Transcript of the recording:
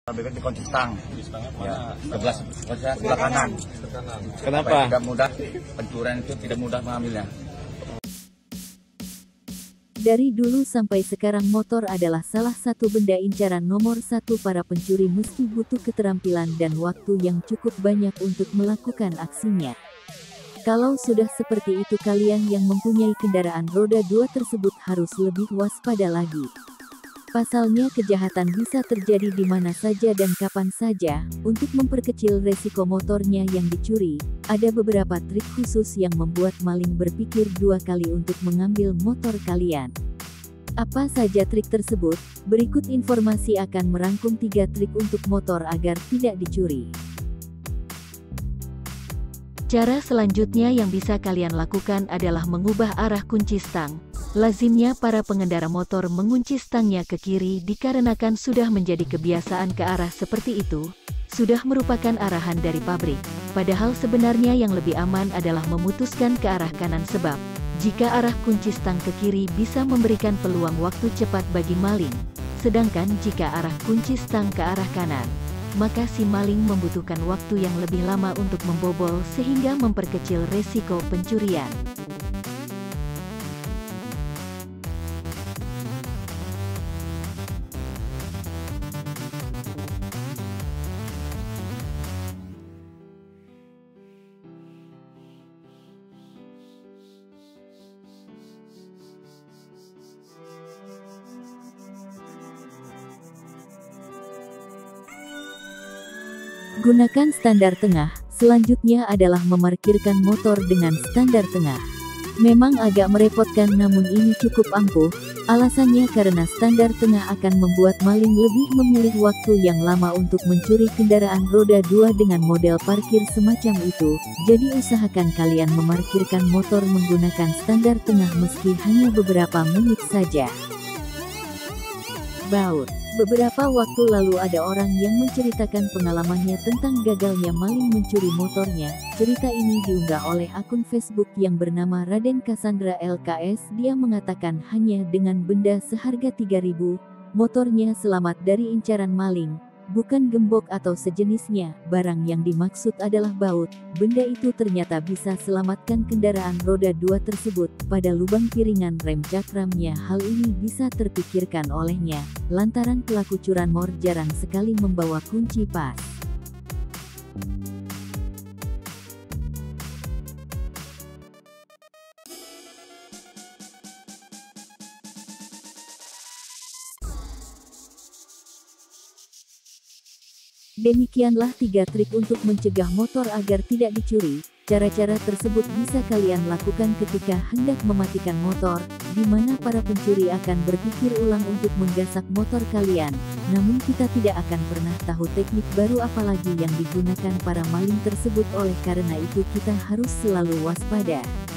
Bebek di kunci stang, ya, sebelah kanan. Kenapa? Tidak mudah, pencurian itu tidak mudah mengambilnya. Dari dulu sampai sekarang motor adalah salah satu benda incaran nomor satu para pencuri meski butuh keterampilan dan waktu yang cukup banyak untuk melakukan aksinya. Kalau sudah seperti itu kalian yang mempunyai kendaraan roda 2 tersebut harus lebih waspada lagi. Pasalnya kejahatan bisa terjadi di mana saja dan kapan saja. Untuk memperkecil resiko motornya yang dicuri, ada beberapa trik khusus yang membuat maling berpikir dua kali untuk mengambil motor kalian. Apa saja trik tersebut? Berikut informasi akan merangkum 3 trik untuk motor agar tidak dicuri. Cara selanjutnya yang bisa kalian lakukan adalah mengubah arah kunci stang. Lazimnya para pengendara motor mengunci stangnya ke kiri dikarenakan sudah menjadi kebiasaan ke arah seperti itu, sudah merupakan arahan dari pabrik. Padahal sebenarnya yang lebih aman adalah memutuskan ke arah kanan sebab, jika arah kunci stang ke kiri bisa memberikan peluang waktu cepat bagi maling. Sedangkan jika arah kunci stang ke arah kanan, maka si maling membutuhkan waktu yang lebih lama untuk membobol sehingga memperkecil resiko pencurian. Gunakan standar tengah. Selanjutnya adalah memarkirkan motor dengan standar tengah. Memang agak merepotkan namun ini cukup ampuh. Alasannya karena standar tengah akan membuat maling lebih memilih waktu yang lama untuk mencuri kendaraan roda 2 dengan model parkir semacam itu. Jadi usahakan kalian memarkirkan motor menggunakan standar tengah meski hanya beberapa menit saja. Baut. Beberapa waktu lalu ada orang yang menceritakan pengalamannya tentang gagalnya maling mencuri motornya. Cerita ini diunggah oleh akun Facebook yang bernama Raden Cassandra LKS. Dia mengatakan hanya dengan benda seharga 3.000, motornya selamat dari incaran maling. Bukan gembok atau sejenisnya, barang yang dimaksud adalah baut. Benda itu ternyata bisa selamatkan kendaraan roda 2 tersebut. Pada lubang piringan rem cakramnya hal ini bisa terpikirkan olehnya, lantaran pelaku curanmor jarang sekali membawa kunci pas. Demikianlah 3 trik untuk mencegah motor agar tidak dicuri. Cara-cara tersebut bisa kalian lakukan ketika hendak mematikan motor, di mana para pencuri akan berpikir ulang untuk menggasak motor kalian. Namun kita tidak akan pernah tahu teknik baru apalagi yang digunakan para maling tersebut, oleh karena itu kita harus selalu waspada.